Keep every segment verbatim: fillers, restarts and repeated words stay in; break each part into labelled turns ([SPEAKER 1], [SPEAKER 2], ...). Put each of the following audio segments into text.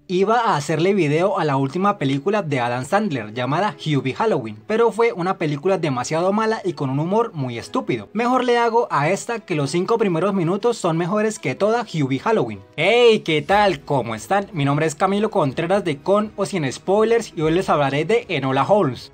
[SPEAKER 1] iba a hacerle video a la última película de Adam Sandler llamada Hubie Halloween, pero fue una película demasiado mala y con un humor muy estúpido. Mejor le hago a esta, que los cinco primeros minutos son mejores que toda Hubie Halloween. Hey, ¿qué tal? ¿Cómo están? Mi nombre es Camilo Contreras de Con o Sin Spoilers y hoy les hablaré de Enola Holmes.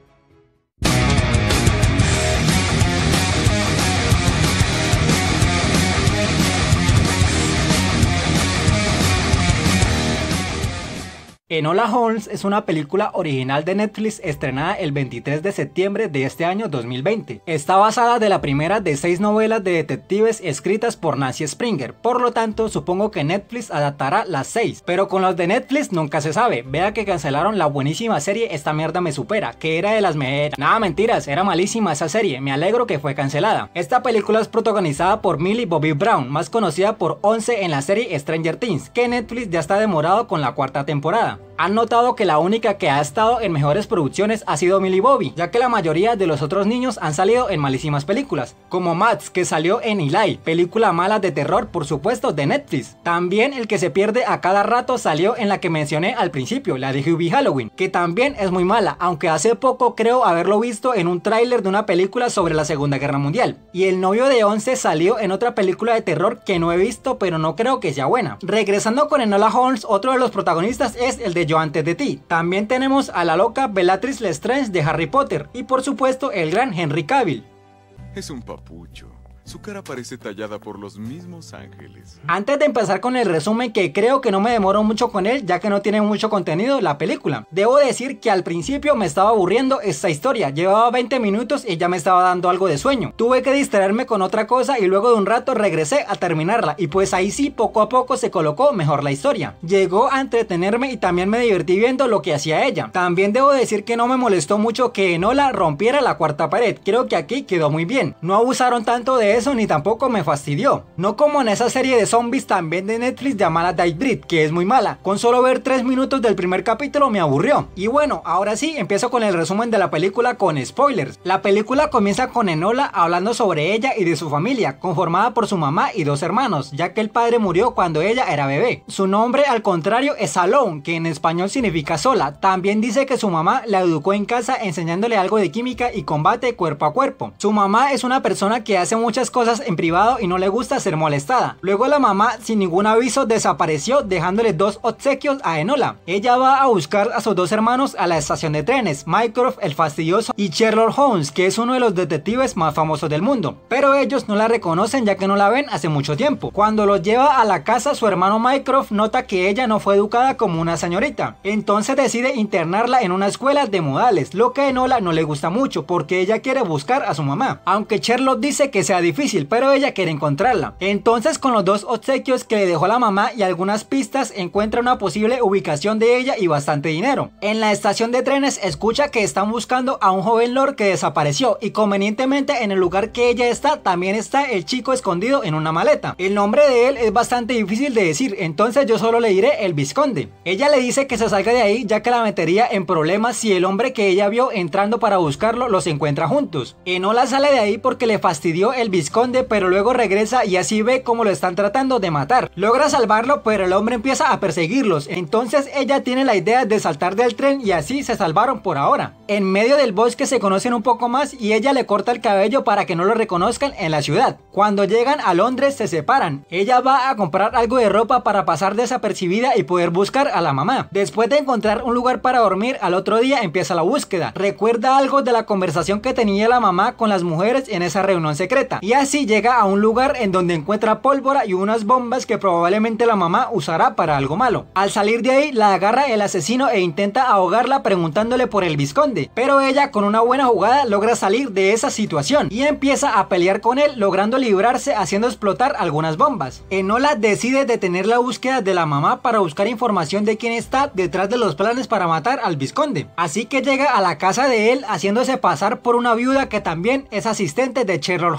[SPEAKER 1] Enola Holmes es una película original de Netflix estrenada el veintitrés de septiembre de este año dos mil veinte. Está basada de la primera de seis novelas de detectives escritas por Nancy Springer, por lo tanto supongo que Netflix adaptará las seis, pero con los de Netflix nunca se sabe. Vea que cancelaron la buenísima serie Esta Mierda Me Supera, que era de las mejores. Nada, mentiras, era malísima esa serie, me alegro que fue cancelada. Esta película es protagonizada por Millie Bobby Brown, más conocida por once en la serie Stranger Things, que Netflix ya está demorado con la cuarta temporada. Han notado que la única que ha estado en mejores producciones ha sido Millie Bobby, ya que la mayoría de los otros niños han salido en malísimas películas, como Max, que salió en Eli, película mala de terror por supuesto de Netflix. También el que se pierde a cada rato salió en la que mencioné al principio, la de Hubie Halloween, que también es muy mala, aunque hace poco creo haberlo visto en un tráiler de una película sobre la Segunda Guerra Mundial. Y el novio de once salió en otra película de terror que no he visto, pero no creo que sea buena. Regresando con Enola Holmes, otro de los protagonistas es el de Yo Antes de Ti. También tenemos a la loca Bellatrix Lestrange de Harry Potter y por supuesto el gran Henry Cavill.
[SPEAKER 2] Es un papucho. Su cara parece tallada por los mismos ángeles.
[SPEAKER 1] Antes de empezar con el resumen, que creo que no me demoro mucho con él, ya que no tiene mucho contenido la película, debo decir que al principio me estaba aburriendo esta historia. Llevaba veinte minutos y ya me estaba dando algo de sueño. Tuve que distraerme con otra cosa y luego de un rato regresé a terminarla, y pues ahí sí poco a poco se colocó mejor la historia. Llegó a entretenerme y también me divertí viendo lo que hacía ella. También debo decir que no me molestó mucho que Enola rompiera la cuarta pared. Creo que aquí quedó muy bien. No abusaron tanto de eso ni tampoco me fastidió, no como en esa serie de zombies también de Netflix llamada Dead Breed, que es muy mala. Con solo ver tres minutos del primer capítulo me aburrió. Y bueno, ahora sí empiezo con el resumen de la película con spoilers. La película comienza con Enola hablando sobre ella y de su familia, conformada por su mamá y dos hermanos, ya que el padre murió cuando ella era bebé. Su nombre al contrario es Alone, que en español significa sola. También dice que su mamá la educó en casa enseñándole algo de química y combate cuerpo a cuerpo. Su mamá es una persona que hace muchas cosas en privado y no le gusta ser molestada. Luego la mamá sin ningún aviso desapareció, dejándole dos obsequios a Enola. Ella va a buscar a sus dos hermanos a la estación de trenes, Mycroft el fastidioso y Sherlock Holmes, que es uno de los detectives más famosos del mundo, pero ellos no la reconocen ya que no la ven hace mucho tiempo. Cuando los lleva a la casa, su hermano Mycroft nota que ella no fue educada como una señorita, entonces decide internarla en una escuela de modales, lo que a Enola no le gusta mucho porque ella quiere buscar a su mamá, aunque Sherlock dice que sea difícil, pero ella quiere encontrarla. Entonces con los dos obsequios que le dejó la mamá y algunas pistas encuentra una posible ubicación de ella y bastante dinero. En la estación de trenes escucha que están buscando a un joven lord que desapareció y convenientemente en el lugar que ella está también está el chico escondido en una maleta. El nombre de él es bastante difícil de decir, entonces yo solo le diré el Vizconde. Ella le dice que se salga de ahí ya que la metería en problemas si el hombre que ella vio entrando para buscarlo los encuentra juntos. Enola sale de ahí porque le fastidió el Vizconde, pero luego regresa y así ve cómo lo están tratando de matar. Logra salvarlo, pero el hombre empieza a perseguirlos. Entonces ella tiene la idea de saltar del tren y así se salvaron por ahora. En medio del bosque se conocen un poco más y ella le corta el cabello para que no lo reconozcan en la ciudad. Cuando llegan a Londres se separan. Ella va a comprar algo de ropa para pasar desapercibida y poder buscar a la mamá. Después de encontrar un lugar para dormir, al otro día empieza la búsqueda. Recuerda algo de la conversación que tenía la mamá con las mujeres en esa reunión secreta y así llega a un lugar en donde encuentra pólvora y unas bombas que probablemente la mamá usará para algo malo. Al salir de ahí la agarra el asesino e intenta ahogarla preguntándole por el Vizconde, pero ella con una buena jugada logra salir de esa situación y empieza a pelear con él, logrando librarse haciendo explotar algunas bombas. Enola decide detener la búsqueda de la mamá para buscar información de quién está detrás de los planes para matar al Vizconde, así que llega a la casa de él haciéndose pasar por una viuda que también es asistente de Sherlock Holmes.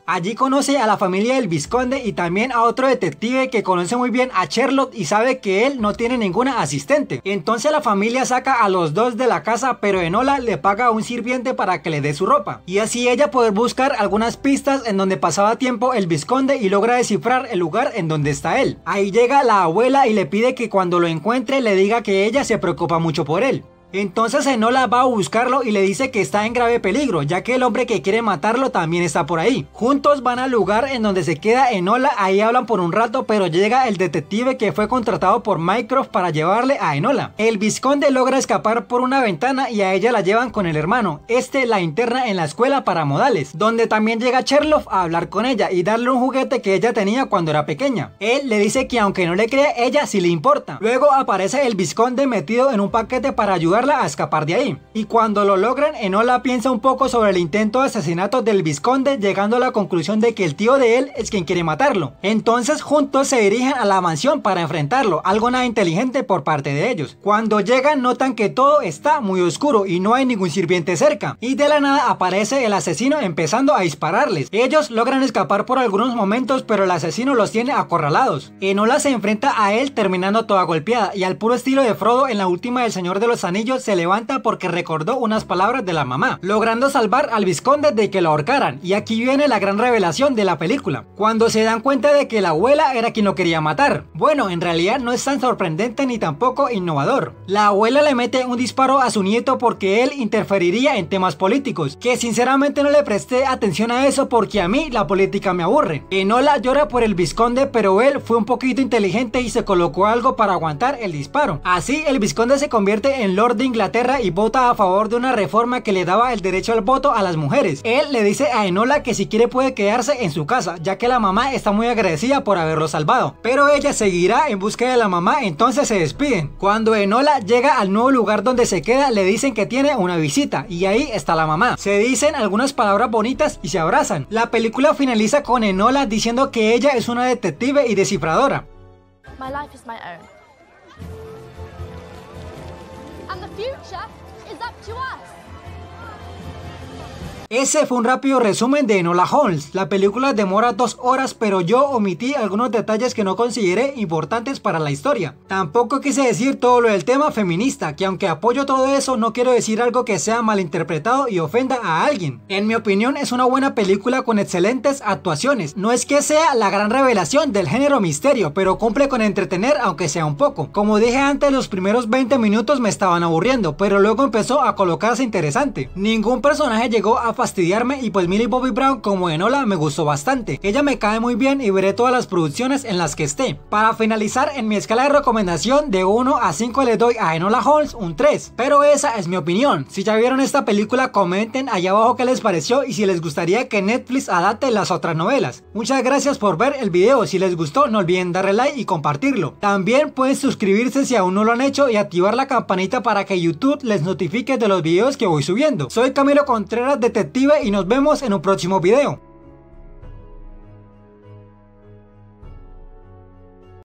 [SPEAKER 1] Allí conoce a la familia del vizconde y también a otro detective que conoce muy bien a Sherlock y sabe que él no tiene ninguna asistente. Entonces la familia saca a los dos de la casa, pero Enola le paga a un sirviente para que le dé su ropa, y así ella poder buscar algunas pistas en donde pasaba tiempo el vizconde y logra descifrar el lugar en donde está él. Ahí llega la abuela y le pide que cuando lo encuentre le diga que ella se preocupa mucho por él. Entonces Enola va a buscarlo y le dice que está en grave peligro, ya que el hombre que quiere matarlo también está por ahí. Juntos van al lugar en donde se queda Enola, ahí hablan por un rato, pero llega el detective que fue contratado por Mycroft para llevarle a Enola. El vizconde logra escapar por una ventana y a ella la llevan con el hermano. Este la interna en la escuela para modales, donde también llega Sherlock a hablar con ella y darle un juguete que ella tenía cuando era pequeña. Él le dice que aunque no le cree, ella sí le importa. Luego aparece el vizconde metido en un paquete para ayudar a escapar de ahí, y cuando lo logran, Enola piensa un poco sobre el intento de asesinato del vizconde, llegando a la conclusión de que el tío de él es quien quiere matarlo. Entonces juntos se dirigen a la mansión para enfrentarlo, algo nada inteligente por parte de ellos. Cuando llegan notan que todo está muy oscuro y no hay ningún sirviente cerca, y de la nada aparece el asesino empezando a dispararles. Ellos logran escapar por algunos momentos, pero el asesino los tiene acorralados. Enola se enfrenta a él terminando toda golpeada, y al puro estilo de Frodo en la última del Señor de los Anillos se levanta porque recordó unas palabras de la mamá, logrando salvar al vizconde de que lo ahorcaran. Y aquí viene la gran revelación de la película, cuando se dan cuenta de que la abuela era quien lo quería matar. Bueno, en realidad no es tan sorprendente ni tampoco innovador. La abuela le mete un disparo a su nieto porque él interferiría en temas políticos, que sinceramente no le presté atención a eso porque a mí la política me aburre. Enola llora por el vizconde, pero él fue un poquito inteligente y se colocó algo para aguantar el disparo. Así el vizconde se convierte en Lord de Inglaterra y vota a favor de una reforma que le daba el derecho al voto a las mujeres. Él le dice a Enola que si quiere puede quedarse en su casa, ya que la mamá está muy agradecida por haberlo salvado, pero ella seguirá en búsqueda de la mamá. Entonces se despiden. Cuando Enola llega al nuevo lugar donde se queda, le dicen que tiene una visita y ahí está la mamá. Se dicen algunas palabras bonitas y se abrazan. La película finaliza con Enola diciendo que ella es una detective y descifradora.
[SPEAKER 3] My life is my own. And the future is up to us.
[SPEAKER 1] Ese fue un rápido resumen de Enola Holmes. La película demora dos horas, pero yo omití algunos detalles que no consideré importantes para la historia. Tampoco quise decir todo lo del tema feminista, que aunque apoyo todo eso, no quiero decir algo que sea malinterpretado y ofenda a alguien. En mi opinión es una buena película con excelentes actuaciones. No es que sea la gran revelación del género misterio, pero cumple con entretener aunque sea un poco. Como dije antes, los primeros veinte minutos me estaban aburriendo, pero luego empezó a colocarse interesante. Ningún personaje llegó a fastidiarme y pues Millie Bobby Brown como Enola me gustó bastante. Ella me cae muy bien y veré todas las producciones en las que esté. Para finalizar, en mi escala de recomendación de uno a cinco le doy a Enola Holmes un tres, pero esa es mi opinión. Si ya vieron esta película, comenten allá abajo qué les pareció y si les gustaría que Netflix adapte las otras novelas. Muchas gracias por ver el video. Si les gustó, no olviden darle like y compartirlo. También pueden suscribirse si aún no lo han hecho y activar la campanita para que YouTube les notifique de los videos que voy subiendo. Soy Camilo Contreras, detective, y nos vemos en un próximo video.